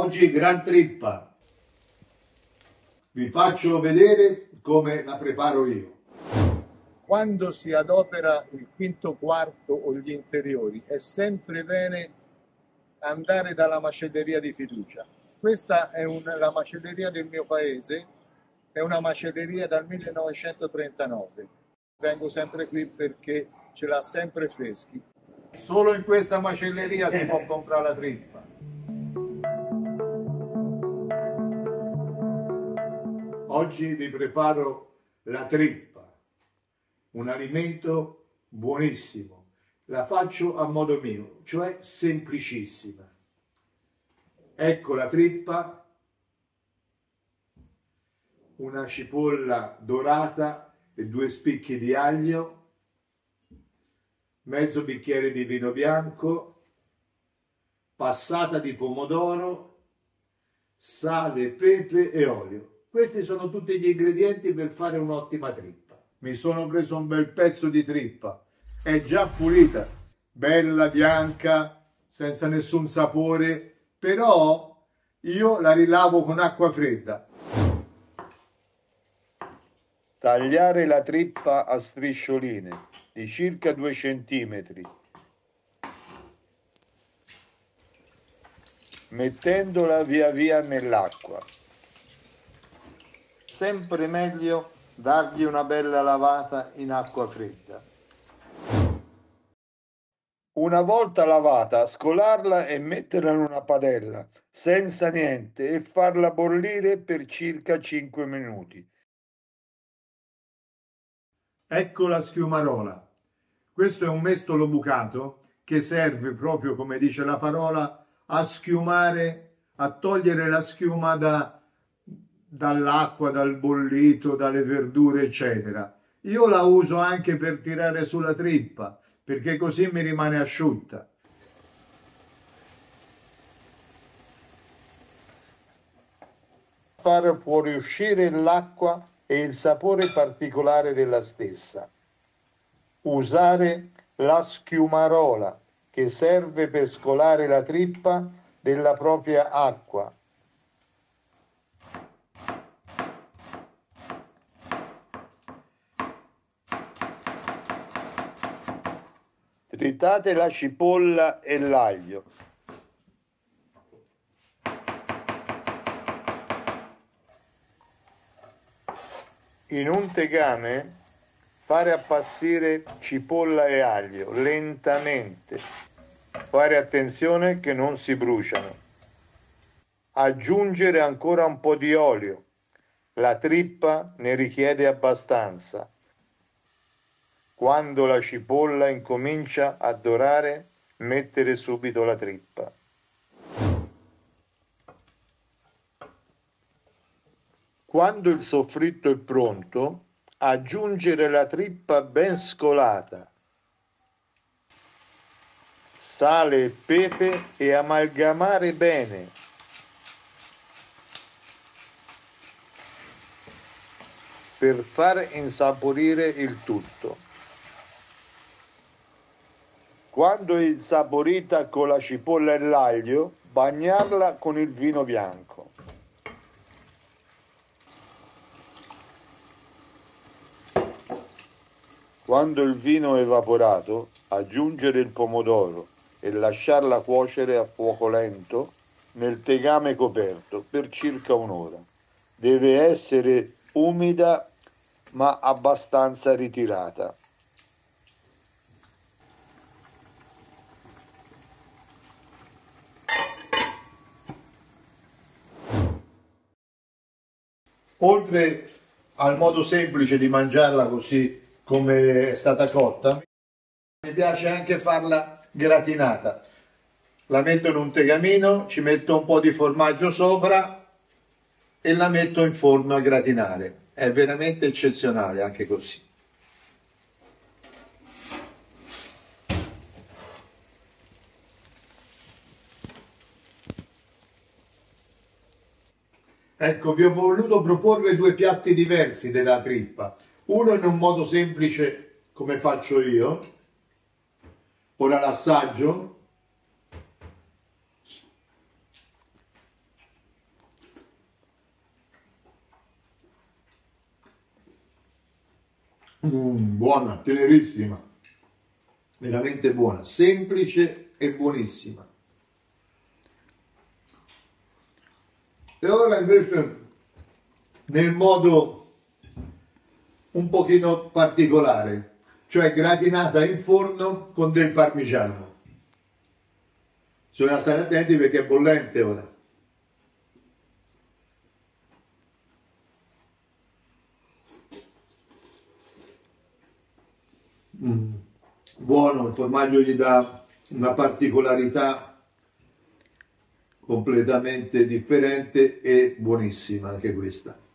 Oggi gran trippa. Vi faccio vedere come la preparo io. Quando si adopera il quinto quarto o gli interiori è sempre bene andare dalla macelleria di fiducia. Questa è la macelleria del mio paese, è una macelleria dal 1939. Vengo sempre qui perché ce l'ha sempre freschi. Solo in questa macelleria si può comprare la trippa. Oggi vi preparo la trippa, un alimento buonissimo. La faccio a modo mio, cioè semplicissima. Ecco la trippa, una cipolla dorata e 2 spicchi di aglio, mezzo bicchiere di vino bianco, passata di pomodoro, sale, pepe e olio. Questi sono tutti gli ingredienti per fare un'ottima trippa. Mi sono preso un bel pezzo di trippa, è già pulita, bella bianca, senza nessun sapore, però io la rilavo con acqua fredda. Tagliare la trippa a striscioline di circa 2 centimetri, mettendola via via nell'acqua. Sempre meglio dargli una bella lavata in acqua fredda. Una volta lavata, scolarla e metterla in una padella senza niente e farla bollire per circa 5 minuti. Ecco la schiumarola. Questo è un mestolo bucato che serve proprio, come dice la parola, a schiumare, a togliere la schiuma dall'acqua, dal bollito, dalle verdure, eccetera. Io la uso anche per tirare sulla trippa, perché così mi rimane asciutta. Far fuoriuscire l'acqua e il sapore particolare della stessa. Usare la schiumarola che serve per scolare la trippa della propria acqua. Tritate la cipolla e l'aglio. In un tegame fare appassire cipolla e aglio lentamente. Fare attenzione che non si bruciano. Aggiungere ancora un po' di olio. La trippa ne richiede abbastanza. Quando la cipolla incomincia a dorare, mettere subito la trippa. Quando il soffritto è pronto, aggiungere la trippa ben scolata, sale e pepe e amalgamare bene. Per far insaporire il tutto. Quando è insaporita con la cipolla e l'aglio, bagnarla con il vino bianco. Quando il vino è evaporato, aggiungere il pomodoro e lasciarla cuocere a fuoco lento nel tegame coperto per circa un'ora. Deve essere umida ma abbastanza ritirata. Oltre al modo semplice di mangiarla così come è stata cotta, mi piace anche farla gratinata. La metto in un tegamino, ci metto un po' di formaggio sopra e la metto in forno a gratinare. È veramente eccezionale anche così. Ecco, vi ho voluto proporre 2 piatti diversi della trippa. Uno in un modo semplice come faccio io. Ora l'assaggio. Buona, tenerissima, veramente buona, semplice e buonissima. E ora invece nel modo un pochino particolare, cioè gratinata in forno con del parmigiano. Bisogna stare attenti perché è bollente ora. Buono, il formaggio gli dà una particolarità completamente differente e buonissima anche questa.